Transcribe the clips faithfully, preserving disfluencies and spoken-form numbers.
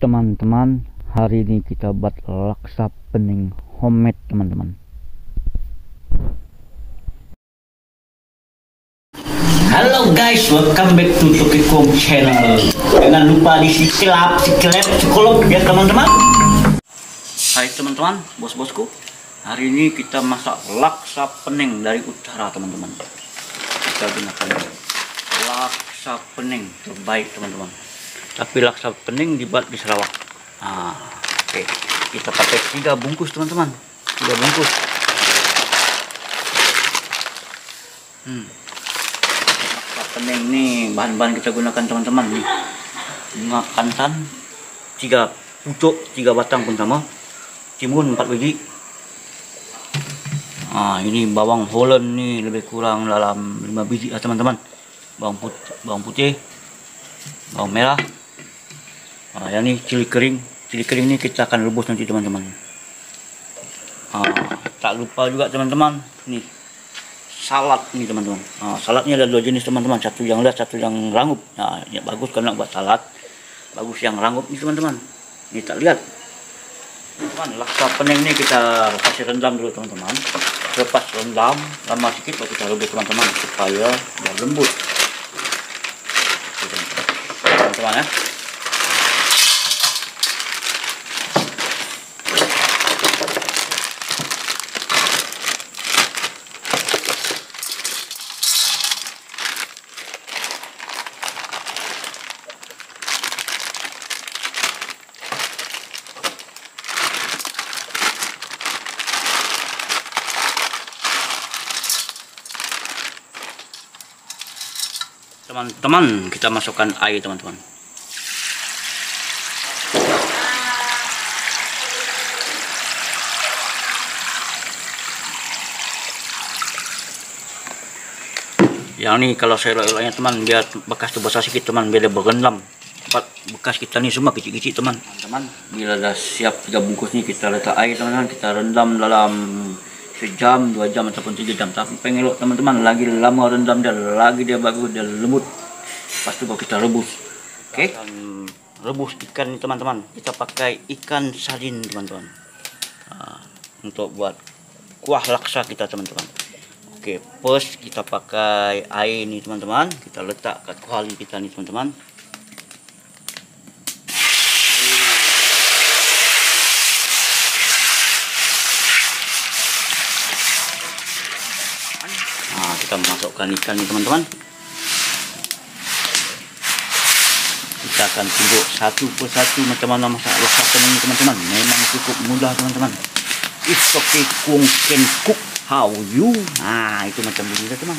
teman-teman, hari ini kita buat laksa pening homemade teman-teman. Halo guys, welcome back to Tokikong channel. Jangan lupa di subscribe, subscribe, subscribe ya teman-teman. Hai teman-teman, bos-bosku. Hari ini kita masak laksa pening dari utara teman-teman. Kita gunakan laksa pening terbaik teman-teman. Tapi laksa pening dibuat di Sarawak. Nah, oke, okay. Kita pakai tiga bungkus teman-teman. Tiga bungkus. Hmm. Laksa pening nih bahan-bahan kita gunakan teman-teman nih. Bunga kantan, tiga pucuk, tiga batang pun sama. Timun empat biji. Nah, ini bawang Holland nih lebih kurang dalam lima biji ya teman-teman. Bawang putih, bawang putih, bawang merah. Nah, yang ini cili kering. Cili kering ini kita akan rebus nanti teman-teman. Nah, tak lupa juga teman-teman, nih salad nih teman-teman. Nah, saladnya ada dua jenis teman-teman, satu yang lihat, satu yang rangup. Nah, ya bagus karena buat salad. Bagus yang rangup nih teman-teman. Ini tak lihat. Teman, laksa pening ini kita kasih rendam dulu teman-teman. Lepas rendam lama sedikit baru kita rebus teman-teman supaya biar lembut. Teman-teman ya. Teman-teman, kita masukkan air teman-teman. Yang ini kalau saya elok-eloknya teman, biar bekas tuh basah sedikit teman, biar dia berendam. Tempat bekas kita nih semua kecil-kecil teman. Teman, bila dah siap tiga bungkus nih, kita letak air teman-teman, kita rendam dalam sejam, dua jam ataupun tiga jam. Tapi pengelok teman-teman, lagi lama rendam dia, lagi dia bagus, dia lembut. Lepas itu baru kita rebus. Oke, okay. Rebus ikan teman-teman. Kita pakai ikan sardin teman-teman. Nah, untuk buat kuah laksa kita teman-teman. Oke, okay. First kita pakai air ini teman-teman. Kita letak kat kuali kita nih teman-teman. Nah, kita masukkan ikan nih teman-teman. Kita akan tunjuk satu persatu macam mana masak laksa pening teman-teman. Memang cukup mudah teman-teman. It's okay, Kung can cook how you. Nah, itu macam begini teman.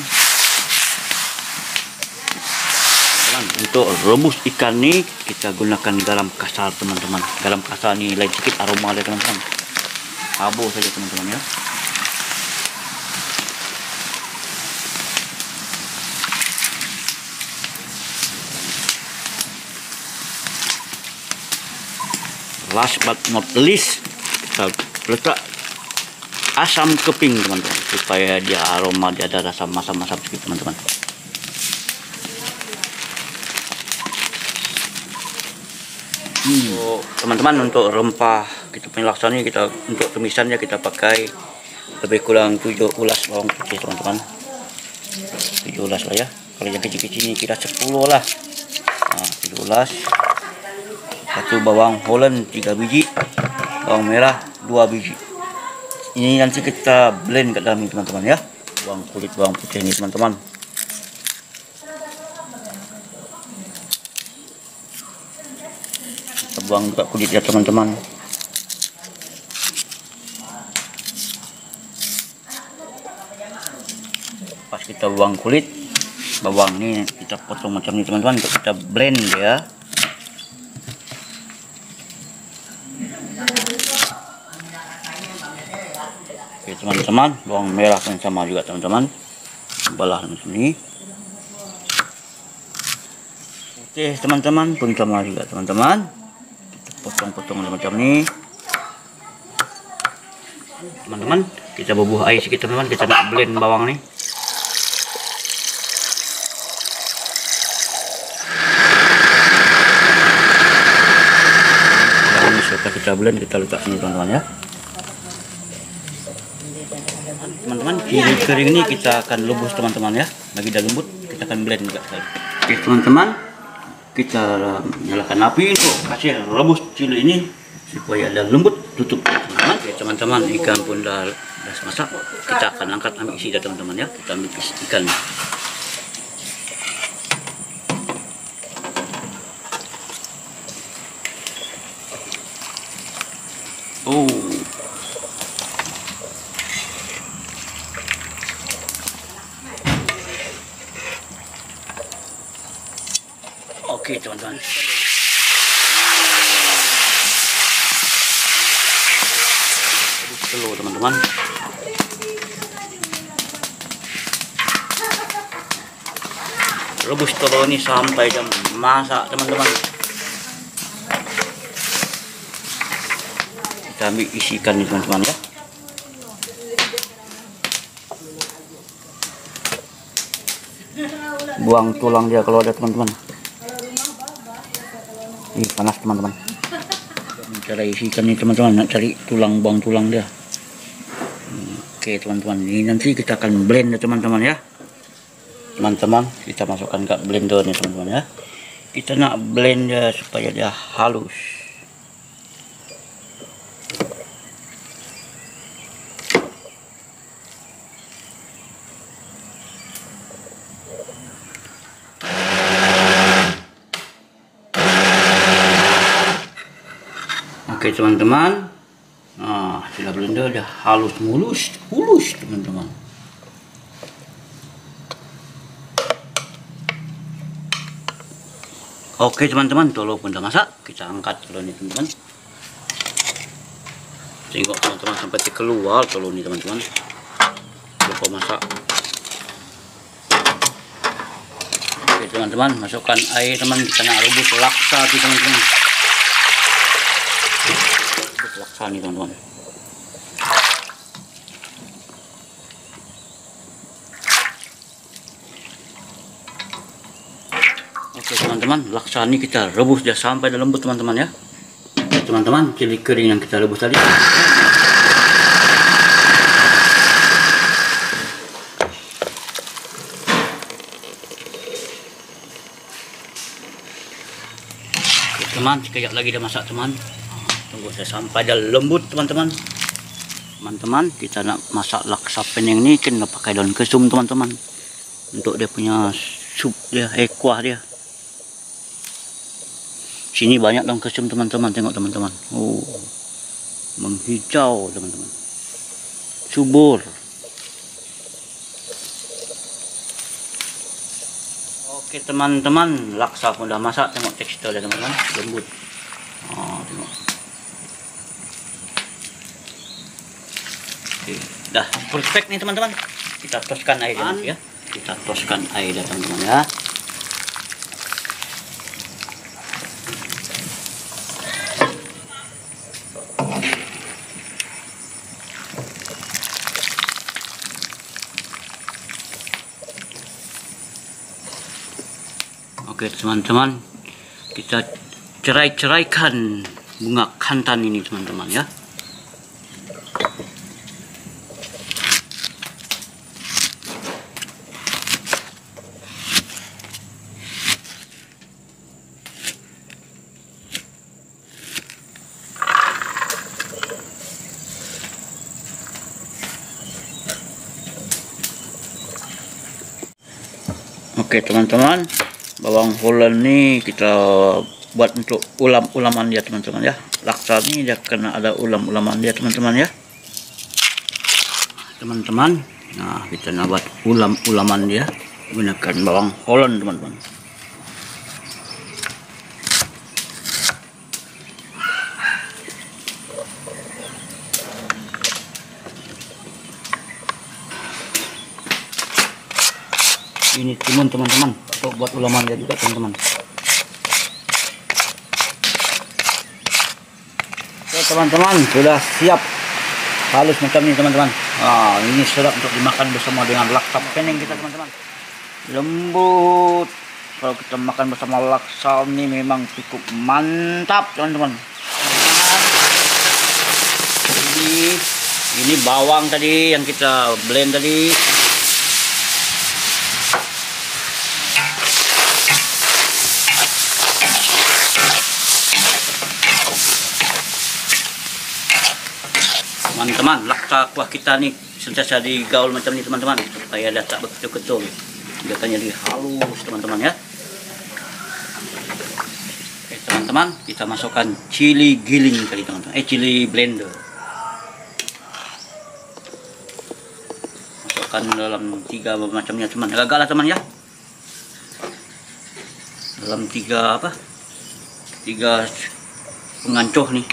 Teman, untuk rebus ikan nih kita gunakan garam kasar teman-teman. Garam kasar nih lain sedikit aroma dia teman-teman. Habis saja teman-teman ya. Last but not least, kita letak asam keping teman-teman, supaya dia aroma, dia ada rasa masam-masam sedikit teman-teman. Hmm. Teman-teman, untuk rempah kita punya laksa ini, kita untuk tumisannya kita pakai lebih kurang tujuh ulas bawang putih teman-teman. tujuh ulas lah ya. Kalau yang kecil-kecil ini kira sepuluh lah. Nah, tujuh ulas. Satu bawang Holland tiga biji, bawang merah dua biji. Ini nanti kita blend ke dalam ini teman-teman ya. Bawang kulit bawang putih ini teman-teman. Kita buang juga kulit ya teman-teman. Pas kita buang kulit, bawang ini kita potong macam ini teman-teman untuk kita blend ya. Oke teman-teman, bawang merah pun sama juga teman-teman, belah macam ini. Oke teman-teman, pun sama juga teman-teman, kita potong-potong macam ini. Teman-teman, kita bubuh air sedikit teman-teman, kita nak blend bawang nih. setelah kita blend kita letak sini teman-teman ya. Teman-teman, cili kering ini kita akan rebus teman-teman ya. Bagi dah lembut kita akan blend juga. Oke teman-teman, kita nyalakan api untuk kasih rebus cili ini supaya ada lembut. Tutup teman-teman. Oke teman-teman, ikan pun dah dah masak. Kita akan angkat ambil isi dah teman-teman ya. Kita ambil isi ikan. Oh. Oke teman-teman. Telur teman-teman. Rebus telur ini sampai jam masak teman-teman. Kita ambil isi ikan ini teman-teman ya. Buang tulang dia kalau ada teman-teman. Ini panas teman-teman. Mencari isi ikan ini teman-teman, nak cari tulang, buang tulang dia. Oke teman-teman, ini nanti kita akan blend ya teman-teman ya. Teman-teman, kita masukkan ke blender nih teman-teman ya. Kita nak blend dia supaya dia halus. Oke teman-teman, nah sudah blender udah halus mulus, mulus teman-teman. Oke teman-teman, telur pun udah masak, kita angkat telur ini teman-teman. Tengok teman-teman sampai keluar telur ini teman-teman. Lupa masak. Oke teman-teman, masukkan air teman, kita nak rebus laksa di teman-teman. Laksa nih teman-teman. Oke teman-teman, laksa ini kita rebus dia sampai lembut teman-teman ya. Teman-teman, cili kering yang kita rebus tadi. Oke, teman, sekejap lagi dia masak teman. Tunggu saya sampai dah lembut teman-teman. Teman-teman, kita nak masak laksa pening ni kena pakai daun kesum teman-teman. Untuk dia punya sup dia, eh kuah dia. Sini banyak daun kesum teman-teman, tengok teman-teman. Oh. Menghijau teman-teman. Subur. Oke teman-teman, laksa pun dah masak, tengok tekstur dia teman-teman, lembut. Oh, tengok. Oke, dah perfect nih teman-teman. Kita toskan air ya. Kita toskan air dah teman-teman ya. Oke teman-teman, kita cerai-ceraikan bunga kantan ini teman-teman ya. Oke teman-teman, bawang Holland nih kita buat untuk ulam-ulaman dia teman-teman ya. Laksa ini dia kena ada ulam-ulaman dia teman-teman ya. Teman-teman, nah kita nak buat ulam-ulaman dia gunakan bawang Holland teman-teman. Ini timun teman-teman, untuk buat ulaman dia juga teman-teman. Oke teman-teman, sudah siap halus macam ini teman-teman. Nah, ini sedap untuk dimakan bersama dengan laksa pening kita teman-teman. Lembut. Kalau kita makan bersama laksa ini memang cukup mantap teman-teman. ini ini bawang tadi yang kita blend tadi. Teman-teman, laksa kuah kita nih sentiasa digaul macam ini teman-teman, supaya dia tak betul-betul, dia akan jadi halus teman-teman ya. Oke teman-teman, kita masukkan cili giling kali teman-teman, eh cili blender. Masukkan dalam tiga macamnya teman, gagal lah teman ya. Dalam tiga apa? Tiga pengancuh nih.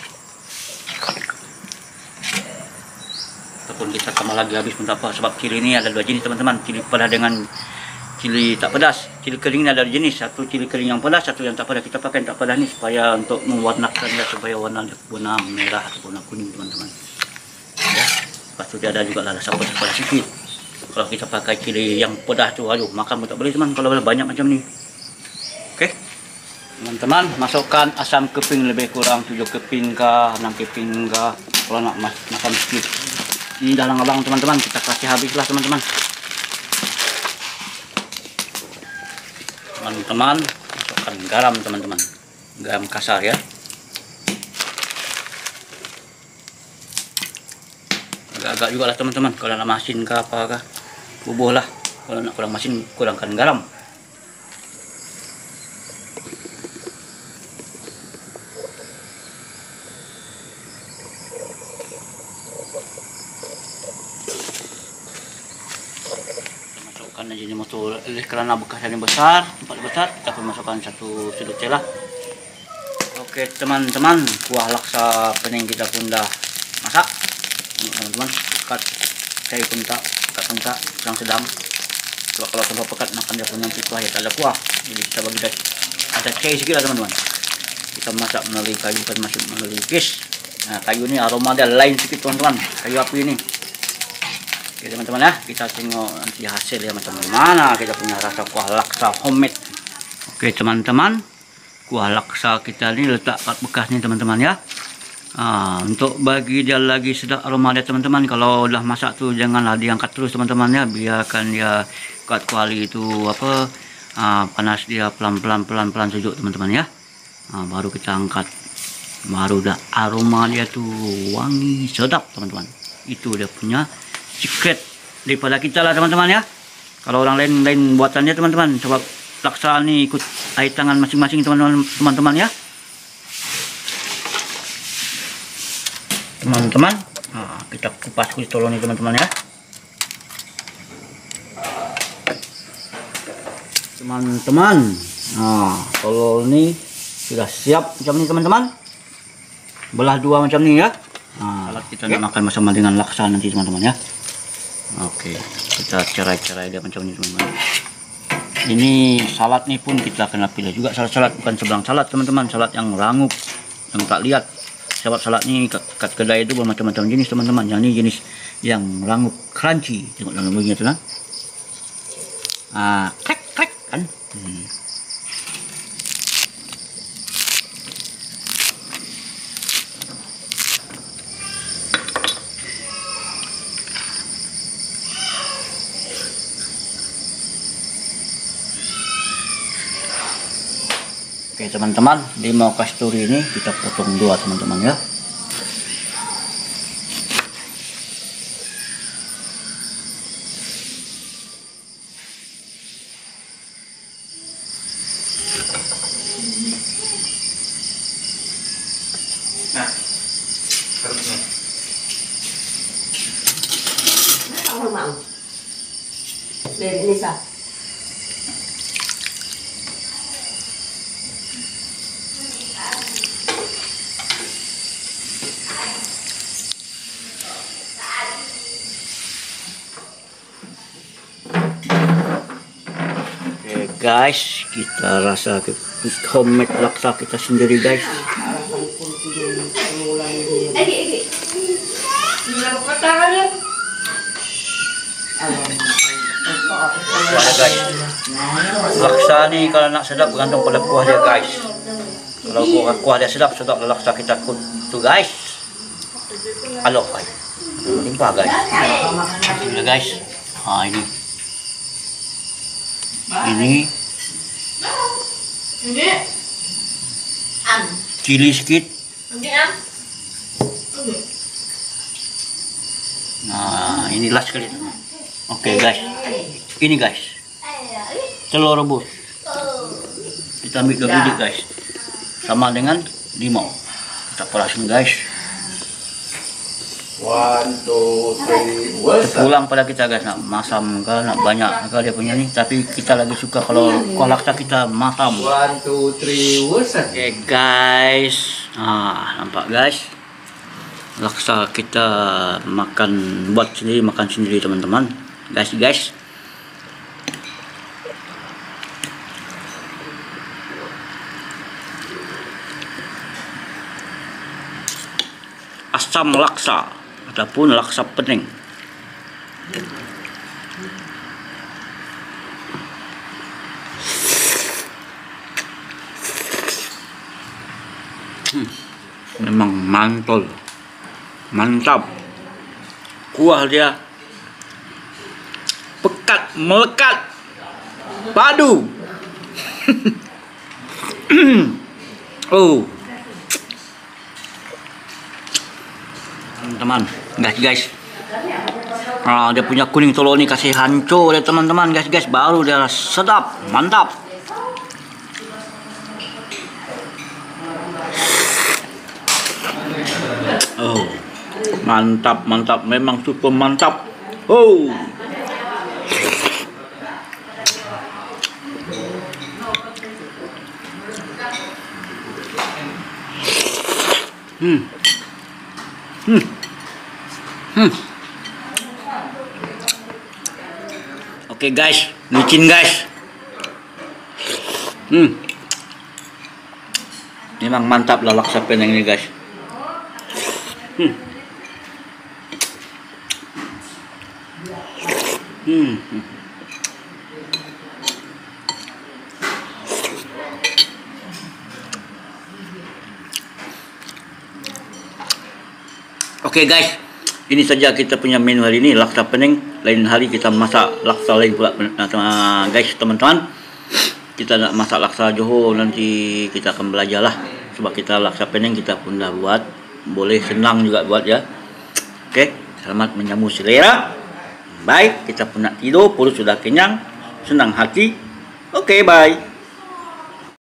Ataupun kita tambah lagi habis pun tak apa, sebab cili ini ada dua jenis teman-teman, cili pedas dengan cili tak pedas. Cili kering ini ada dua jenis, satu cili kering yang pedas, satu yang tak pedas. Kita pakai yang tak pedas nih supaya untuk mewarnakan ya, supaya warna warna merah atau warna kuning teman-teman ya. Lepas itu dia ada juga rasa pedas-pedas sedikit. Kalau kita pakai cili yang pedas tuh, aduh makan pun tak boleh teman, kalau banyak macam ni. Oke teman-teman, masukkan asam keping lebih kurang tujuh keping kah, enam keping kah, kalau nak mas makan sedikit. Ini dalang-dalang teman-teman, kita kasih habislah teman-teman. Teman-teman, masukkan garam teman-teman, garam kasar ya. Agak-agak juga lah teman-teman, kalau nak masin ke apa kah, bubuh lah. Kalau nak kurang masin, kurangkan garam. Jadi motor oleh kerana bekas yang besar, tempat besar, kita akan masukkan satu sudut teh lah. Oke teman-teman, kuah laksa pening kita pun dah masak. Teman-teman, pekat saya pun tak, pekat pun tak, sedang-sedang. Sebab kalau tanpa pekat makan dia punya kuah ya tak ada kuah. Jadi kita bagi dah ada cai sikit lah teman-teman. Kita masak melalui kayu, bukan masuk melalui gas. Nah kayu ni aroma dia lain sikit teman-teman, kayu api ini. Oke teman-teman ya, kita tengok nanti hasil ya macam mana kita punya rasa kuah laksa homemade. Oke teman-teman, kuah laksa kita ini letak kat bekas nih teman-teman ya. Nah, untuk bagi dia lagi sedap aroma dia teman-teman, kalau udah masak tuh janganlah diangkat terus teman-teman ya, biarkan dia kat kuali itu apa ah, panas dia pelan-pelan pelan-pelan sejuk teman-teman ya. Nah, baru kita angkat, baru dah aroma dia tuh wangi sedap teman-teman. Itu dia punya secret daripada kita lah teman-teman ya. Kalau orang lain lain buatannya teman-teman, sebab laksa ini ikut air tangan masing-masing teman-teman teman-teman ya. Teman-teman, nah, kita kupas kulit tolong nih teman-teman ya. Teman-teman, nah tolol ini sudah siap macam ini teman-teman. Belah dua macam ini ya. Nah, kita okay. Nak makan bersama dengan laksa nanti teman-teman ya. Oke, kita cerai-cerai dia macam ini teman-teman. Ini salad nih pun kita kena pilih juga salad-salad, bukan sebelang salad teman-teman, salad yang rangup, yang tak lihat. Sebab salad nih kat kedai itu bermacam-macam jenis teman-teman. Yang ini jenis yang rangup crunchy, tengok dalam bagian itu lah. Ah, krek krek kan. Hmm. Oke teman-teman, limau kasturi ini kita potong dua teman-teman ya. Nah, kerupuknya. Apa mau? Dari Nisa. Guys, kita rasa homemade laksa kita sendiri guys. Wah guys, laksa nih kalau nak sedap bergantung pada kuah dia guys. Kalau kuah, kuah dia sedap, sedap laksa kita kutu guys. alok ay. Timpa guys. Ini guys. Ah ini. Ini Hindi. An. chili sedikit. Hindi an. Hindi. Nah, ini last kali. Oke guys. Ini guys. Telur rebus. Kita ambil dua biji guys. Sama dengan limau. Kita perasin guys. One, two, three, what's up? Pulang pada kita guys, nak masam ke, nak banyak ke dia punya ni. Tapi kita lagi suka kalau kuah laksa kita masam. One, two, three, what's up? Oke guys, ah nampak guys, laksa kita makan buat sendiri, makan sendiri teman-teman. Guys guys, asam laksa ataupun laksa pening. Hmm, memang mantul, mantap. Kuah dia pekat, melekat, padu. Oh, teman-teman, guys guys, ah, dia punya kuning telur ni kasih hancur ya teman-teman, guys guys, baru dia sedap, mantap. Oh, mantap mantap, memang super mantap. Oh, hmm. Hmm. Hmm. Oke okay, guys, licin guys. Hmm. Memang mantap lah laksa pening ini guys. Hmm. Hmm. Hmm. Oke okay guys, ini saja kita punya menu hari ini, laksa pening. Lain hari kita masak laksa lain pula guys teman-teman. Kita nak masak laksa Johor nanti kita akan belajar lah. Sebab kita laksa pening kita pun dah buat, boleh senang juga buat ya. Oke, okay, selamat menjamu selera. Baik, kita pun nak tidur, perut sudah kenyang, senang hati. Oke, okay, bye.